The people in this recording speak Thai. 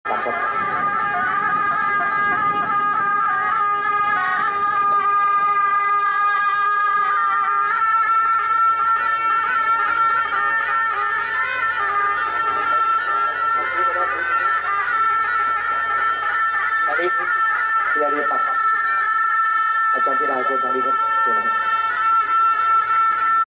ตัดครับตอนนี้พี่อารีปักอาจารย์ธิดาเชิญทางนี้ครับเชิญนะครับ